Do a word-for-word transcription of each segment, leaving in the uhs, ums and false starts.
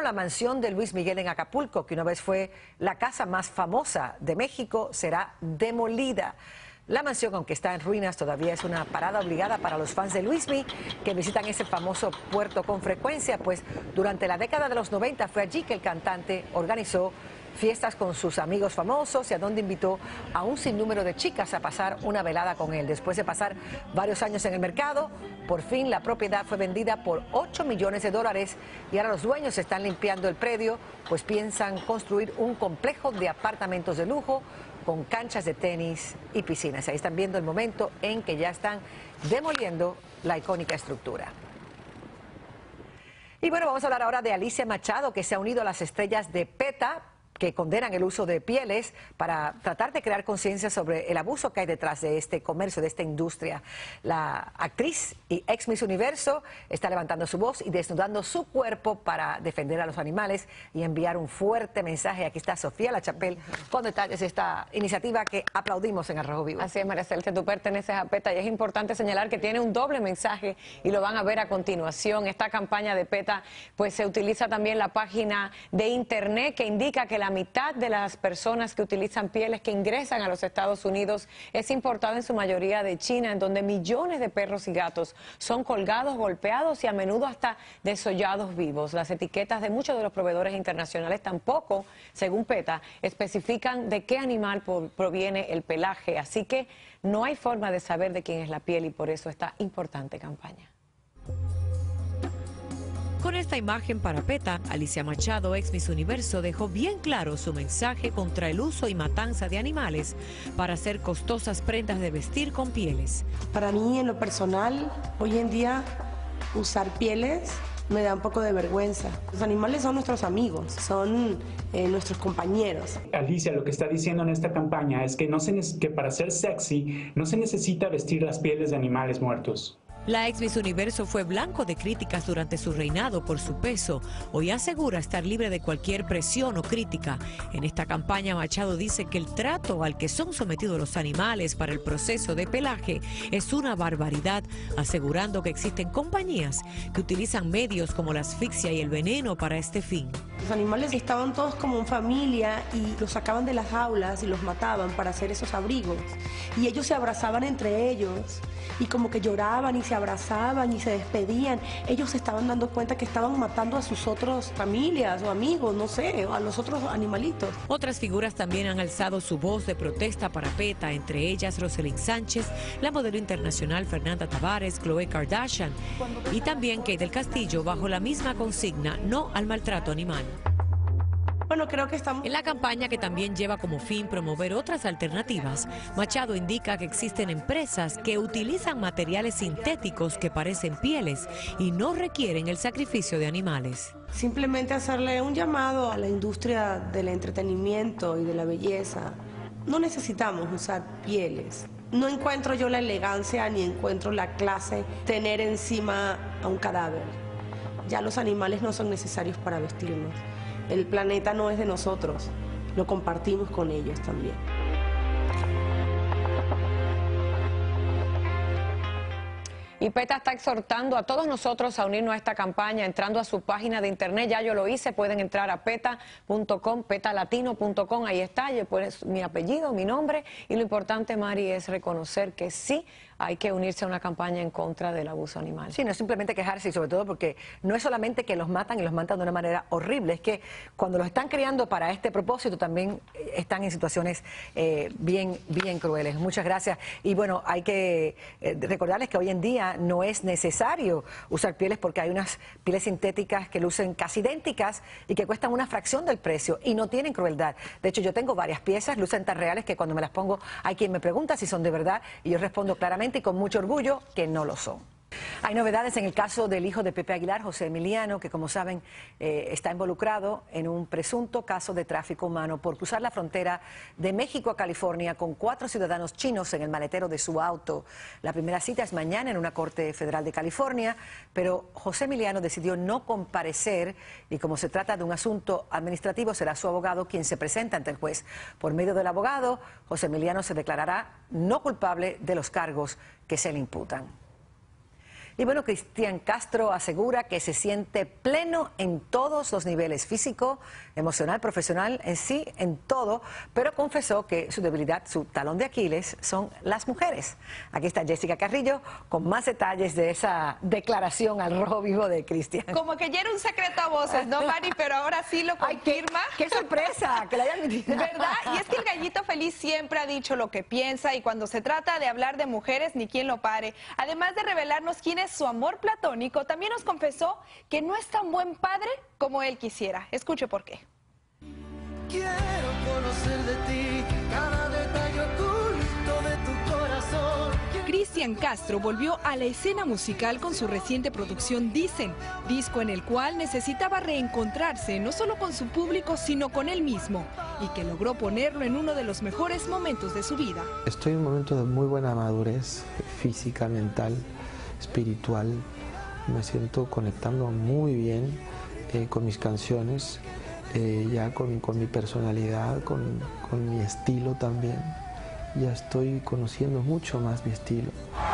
la mansión de Luis Miguel en Acapulco, que una vez fue la casa más famosa de México, será demolida. La mansión, aunque está en ruinas, todavía es una parada obligada para los fans de Luismi que visitan ese famoso puerto con frecuencia, pues durante la década de los noventa fue allí que el cantante organizó fiestas con sus amigos famosos y a donde invitó a un sinnúmero de chicas a pasar una velada con él. Después de pasar varios años en el mercado, por fin la propiedad fue vendida por ocho millones de dólares y ahora los dueños están limpiando el predio, pues piensan construir un complejo de apartamentos de lujo con canchas de tenis y piscinas. Ahí están viendo el momento en que ya están demoliendo la icónica estructura. Y bueno, vamos a hablar ahora de Alicia Machado, que se ha unido a las estrellas de PETA, que condenan el uso de pieles para tratar de crear conciencia sobre el abuso que hay detrás de este comercio, de esta industria. La actriz y ex Miss Universo está levantando su voz y desnudando su cuerpo para defender a los animales y enviar un fuerte mensaje. Aquí está Sofía Lachapelle con detalles de esta iniciativa que aplaudimos en Al Rojo Vivo. Así es, María Celeste, tú perteneces a PETA y es importante señalar que tiene un doble mensaje y lo van a ver a continuación. Esta campaña de PETA pues se utiliza también la página de internet que indica que la mitad de las personas que utilizan pieles que ingresan a los Estados Unidos es importada en su mayoría de China, en donde millones de perros y gatos son colgados, golpeados y a menudo hasta desollados vivos. Las etiquetas de muchos de los proveedores internacionales tampoco, según PETA, especifican de qué animal proviene el pelaje, así que no hay forma de saber de quién es la piel y por eso esta importante campaña. Con esta imagen para PETA, Alicia Machado, ex Miss Universo, dejó bien claro su mensaje contra el uso y matanza de animales para hacer costosas prendas de vestir con pieles. Para mí, en lo personal, hoy en día, usar pieles me da un poco de vergüenza. Los animales son nuestros amigos, son eh, nuestros compañeros. Alicia lo que está diciendo en esta campaña es que, no se que para ser sexy no se necesita vestir las pieles de animales muertos. La ex Miss Universo fue blanco de críticas durante su reinado por su peso. Hoy asegura estar libre de cualquier presión o crítica. En esta campaña, Machado dice que el trato al que son sometidos los animales para el proceso de pelaje es una barbaridad, asegurando que existen compañías que utilizan medios como la asfixia y el veneno para este fin. Los animales estaban todos como en familia y los sacaban de las jaulas y los mataban para hacer esos abrigos. Y ellos se abrazaban entre ellos y como que lloraban y se abrazaban y se despedían. Ellos se estaban dando cuenta que estaban matando a sus otras familias o amigos, no sé, a los otros animalitos. Otras figuras también han alzado su voz de protesta para PETA, entre ellas Rosalind Sánchez, la modelo internacional Fernanda Tavares, Khloe Kardashian y también Kate del Castillo, bajo la misma consigna, no al maltrato animal. Bueno, creo que estamos... En la campaña, que también lleva como fin promover otras alternativas, Machado indica que existen empresas que utilizan materiales sintéticos que parecen pieles y no requieren el sacrificio de animales. Simplemente hacerle un llamado a la industria del entretenimiento y de la belleza. No necesitamos usar pieles. No encuentro yo la elegancia ni encuentro la clase tener encima a un cadáver. Ya los animales no son necesarios para vestirnos. El planeta no es de nosotros, lo compartimos con ellos también. Y PETA está exhortando a todos nosotros a unirnos a esta campaña entrando a su página de internet. Ya yo lo hice, pueden entrar a peta punto com, peta latino punto com, ahí está, yo pones mi apellido, mi nombre, y lo importante, Mari, es reconocer que sí hay que unirse a una campaña en contra del abuso animal. Sí, no es simplemente quejarse, y sobre todo porque no es solamente que los matan y los matan de una manera horrible, es que cuando los están criando para este propósito también están en situaciones eh, bien, bien crueles. Muchas gracias. Y bueno, hay que eh, recordarles que hoy en día no es necesario usar pieles porque hay unas pieles sintéticas que lucen casi idénticas y que cuestan una fracción del precio y no tienen crueldad. De hecho, yo tengo varias piezas, lucen tan reales que cuando me las pongo hay quien me pregunta si son de verdad y yo respondo claramente y con mucho orgullo que no lo son. Hay novedades en el caso del hijo de Pepe Aguilar, José Emiliano, que como saben eh, está involucrado en un presunto caso de tráfico humano por cruzar la frontera de México a California con cuatro ciudadanos chinos en el maletero de su auto. La primera cita es mañana en una corte federal de California, pero José Emiliano decidió no comparecer y como se trata de un asunto administrativo será su abogado quien se presenta ante el juez. Por medio del abogado, José Emiliano se declarará no culpable de los cargos que se le imputan. Y bueno, Cristian Castro asegura que se siente pleno en todos los niveles, físico, emocional, profesional, en sí, en todo, pero confesó que su debilidad, su talón de Aquiles, son las mujeres. Aquí está Jessica Carrillo con más detalles de esa declaración al rojo vivo de Cristian. Como que ya era un secreto a voces, ¿no, Mari? Pero ahora sí lo confirma. Ay, qué, qué sorpresa que la hayan metido. ¿Verdad? Y es que el Gallito Feliz siempre ha dicho lo que piensa y cuando se trata de hablar de mujeres, ni quien lo pare. Además de revelarnos quién es su amor platónico, también nos confesó que no es tan buen padre como él quisiera. Escuche por qué. Quiero conocer de ti cada detalle oculto de tu corazón. Cristian Castro volvió a la escena musical con su reciente producción Dicen, disco en el cual necesitaba reencontrarse no solo con su público, sino con él mismo, y que logró ponerlo en uno de los mejores momentos de su vida. Estoy en un momento de muy buena madurez física, mental, espiritual. Me siento conectando muy bien eh, con mis canciones, eh, ya con, con mi personalidad, con, con mi estilo también. Ya estoy conociendo mucho más mi estilo.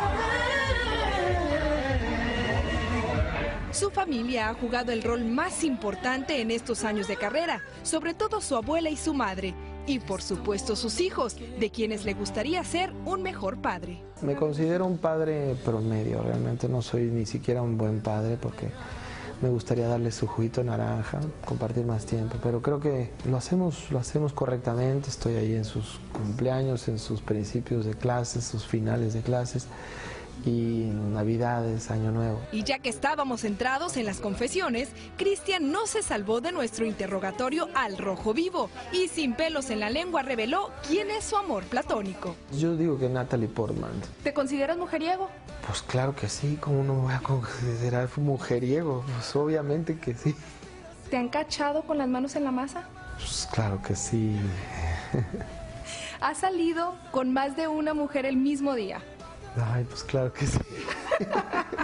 Su familia ha jugado el rol más importante en estos años de carrera, sobre todo su abuela y su madre, y por supuesto sus hijos, de quienes le gustaría ser un mejor padre. Me considero un padre promedio, realmente no soy ni siquiera un buen padre porque me gustaría darle su juguito naranja, compartir más tiempo, pero creo que lo hacemos, lo hacemos correctamente. Estoy ahí en sus cumpleaños, en sus principios de clases, sus finales de clases y Navidades, Año Nuevo. Y ya que estábamos centrados en las confesiones, Cristian no se salvó de nuestro interrogatorio al rojo vivo y sin pelos en la lengua reveló quién es su amor platónico. Yo digo que Natalie Portman. ¿Te consideras mujeriego? Pues claro que sí, ¿cómo no me voy a considerar mujeriego? Pues obviamente que sí. ¿Te han cachado con las manos en la masa? Pues claro que sí. ¿Has salido con más de una mujer el mismo día? Ay, pues claro que sí. Quiero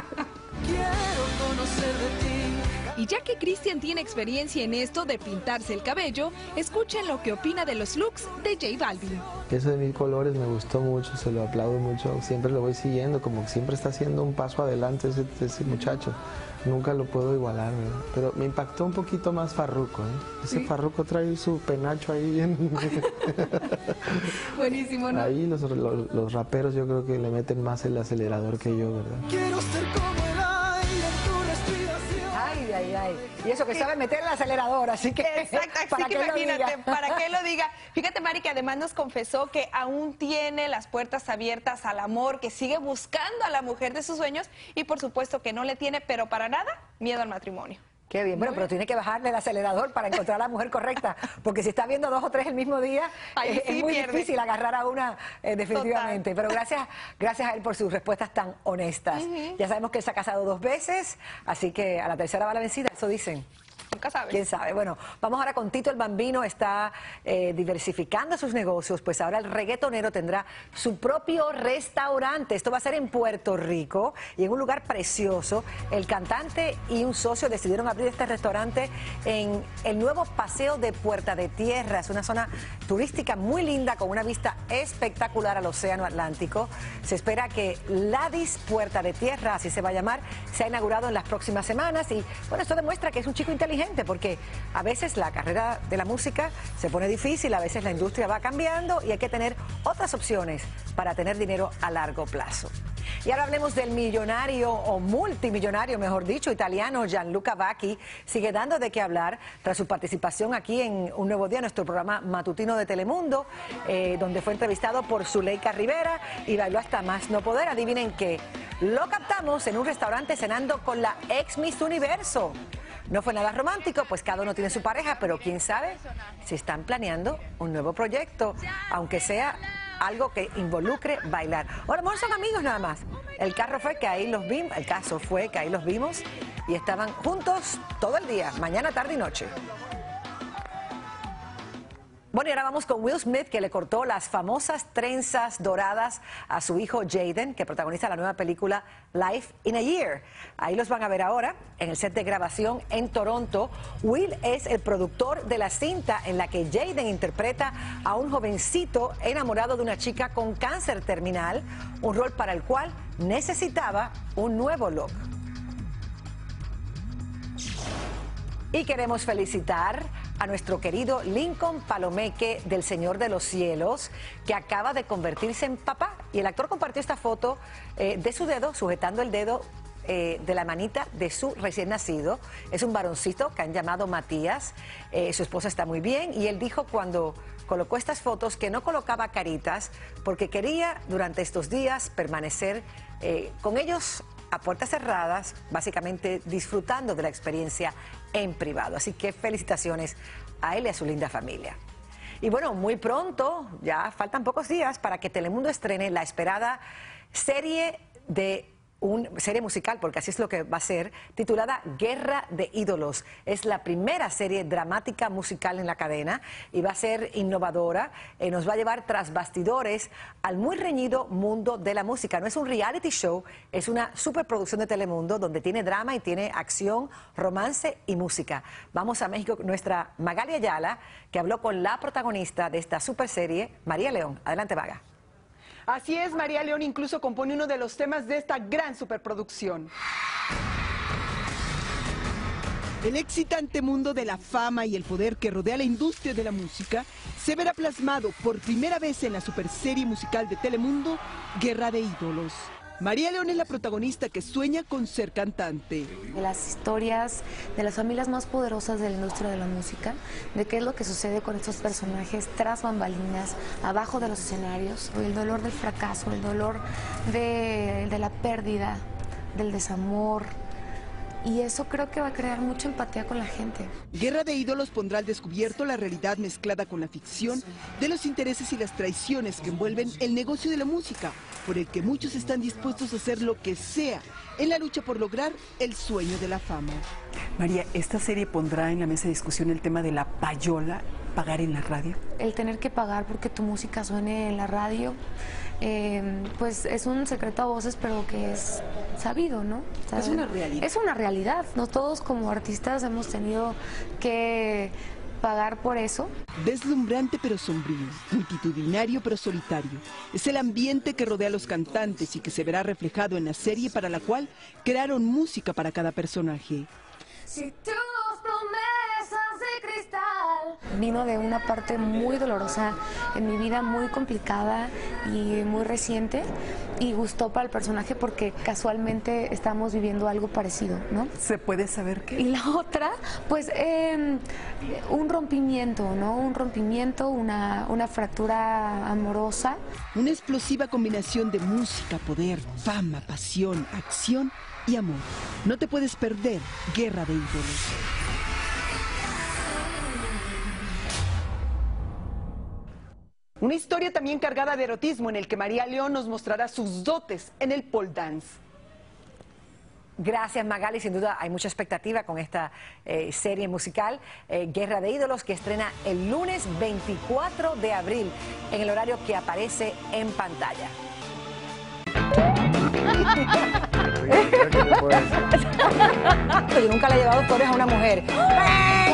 conocer de ti. Y ya que Cristian tiene experiencia en esto de pintarse el cabello, escuchen lo que opina de los looks de J Balvin. Eso de mil colores me gustó mucho, se lo aplaudo mucho, siempre lo voy siguiendo, como que siempre está haciendo un paso adelante ese, ese muchacho. Nunca lo puedo igualar, ¿verdad? Pero me impactó un poquito más Farruko, ¿eh? Ese ¿Sí? Farruko trae su penacho ahí bien. Buenísimo, ¿no? Ahí los, los, los raperos yo creo que le meten más el acelerador que yo, ¿verdad? Quiero ser como el aire en tu respiración. Ay, ay, ay. Y eso que sabe meter el acelerador, así que... Exacto, así para que imagínate, para que lo diga. Fíjate, Mari, que además nos confesó que aún tiene las puertas abiertas al amor, que sigue buscando a la mujer de sus sueños y por supuesto que no le tiene, pero para nada, miedo al matrimonio. Qué bien, bueno, pero tiene que bajarle el acelerador para encontrar a la mujer correcta, porque si está viendo dos o tres el mismo día, Ahí eh, sí es muy pierde. difícil agarrar a una eh, definitivamente. Total. Pero gracias, gracias a él por sus respuestas tan honestas. Uh-huh. Ya sabemos que él se ha casado dos veces, así que a la tercera va la vencida, eso dicen. Nunca sabes. ¿Quién sabe? Bueno, vamos ahora con Tito el Bambino, está eh, diversificando sus negocios, pues ahora el reggaetonero tendrá su propio restaurante. Esto va a ser en Puerto Rico y en un lugar precioso. El cantante y un socio decidieron abrir este restaurante en el nuevo Paseo de Puerta de Tierra. Es una zona turística muy linda con una vista espectacular al Océano Atlántico. Se espera que Ladis Puerta de Tierra, así se va a llamar, sea inaugurado en las próximas semanas y bueno, esto demuestra que es un chico inteligente, porque a veces la carrera de la música se pone difícil, a veces la industria va cambiando y hay que tener otras opciones para tener dinero a largo plazo. Y ahora hablemos del millonario o multimillonario, mejor dicho, italiano Gianluca Vacchi. Sigue dando de qué hablar tras su participación aquí en Un Nuevo Día, nuestro programa matutino de Telemundo, eh, donde fue entrevistado por Zuleika Rivera y bailó hasta más no poder. Adivinen qué, lo captamos en un restaurante cenando con la ex Miss Universo. No fue nada romántico, pues cada uno tiene su pareja, pero quién sabe si están planeando un nuevo proyecto, aunque sea algo que involucre bailar. Ahora, mejor son amigos nada más. El carro fue que ahí los vimos, el caso fue que ahí los vimos y estaban juntos todo el día, mañana, tarde y noche. Bueno, y ahora vamos con Will Smith, que le cortó las famosas trenzas doradas a su hijo Jaden, que protagoniza la nueva película Life in a Year. Ahí los van a ver ahora en el set de grabación en Toronto. Will es el productor de la cinta en la que Jaden interpreta a un jovencito enamorado de una chica con cáncer terminal, un rol para el cual necesitaba un nuevo look. Y queremos felicitar a nuestro querido Lincoln Palomeque del Señor de los Cielos, que acaba de convertirse en papá. Y el actor compartió esta foto eh, de su dedo, sujetando el dedo eh, de la manita de su recién nacido. Es un varoncito que han llamado Matías. Eh, su esposa está muy bien y él dijo cuando colocó estas fotos que no colocaba caritas porque quería durante estos días permanecer eh, con ellos a puertas cerradas, básicamente disfrutando de la experiencia en privado. Así que felicitaciones a él y a su linda familia. Y bueno, muy pronto, ya faltan pocos días para que Telemundo estrene la esperada serie de una serie musical, porque así es lo que va a ser, titulada Guerra de Ídolos. Es la primera serie dramática musical en la cadena y va a ser innovadora. Eh, nos va a llevar tras bastidores al muy reñido mundo de la música. No es un reality show, es una superproducción de Telemundo donde tiene drama y tiene acción, romance y música. Vamos a México, nuestra Magali Ayala, que habló con la protagonista de esta superserie, María León. Adelante, Maga. Así es, María León incluso compone uno de los temas de esta gran superproducción. El excitante mundo de la fama y el poder que rodea la industria de la música se verá plasmado por primera vez en la superserie musical de Telemundo, Guerra de Ídolos. María León es la protagonista que sueña con ser cantante. De las historias de las familias más poderosas de la industria de la música, de qué es lo que sucede con estos personajes tras bambalinas, abajo de los escenarios, el dolor del fracaso, el dolor de, de la pérdida, del desamor. Y eso creo que va a crear mucha empatía con la gente. Guerra de Ídolos pondrá al descubierto la realidad mezclada con la ficción de los intereses y las traiciones que envuelven el negocio de la música, por el que muchos están dispuestos a hacer lo que sea en la lucha por lograr el sueño de la fama. María, ¿esta serie pondrá en la mesa de discusión el tema de la payola, pagar en la radio? El tener que pagar porque tu música suene en la radio, eh, pues es un secreto a voces, pero que es sabido, ¿no? ¿Sabes? Es una realidad. Es una realidad, ¿no? Todos como artistas hemos tenido que pagar por eso. Deslumbrante pero sombrío, multitudinario pero solitario. Es el ambiente que rodea a los cantantes y que se verá reflejado en la serie para la cual crearon música para cada personaje. Si tus promesas de cristal. Vino de una parte muy dolorosa en mi vida, muy complicada y muy reciente, y gustó para el personaje porque casualmente estamos viviendo algo parecido, ¿no? ¿Se puede saber qué? Y la otra, pues eh, un rompimiento, ¿no? Un rompimiento, una, una fractura amorosa. Una explosiva combinación de música, poder, fama, pasión, acción y amor. No te puedes perder Guerra de Ídolos. Una historia también cargada de erotismo en el que María León nos mostrará sus dotes en el pole dance. Gracias, Magali. Sin duda hay mucha expectativa con esta eh, serie musical, eh, Guerra de Ídolos, que estrena el lunes veinticuatro de abril en el horario que aparece en pantalla. Yo nunca le he llevado flores a una mujer.